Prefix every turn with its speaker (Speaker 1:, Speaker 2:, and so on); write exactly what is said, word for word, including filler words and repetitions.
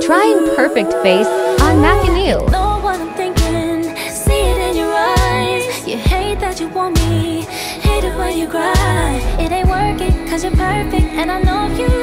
Speaker 1: Trying perfect face on Mackenyu.
Speaker 2: Know what I'm thinking, see it in your eyes. You hate that you want me, hate it when you cry. It ain't working cause you're perfect and I know you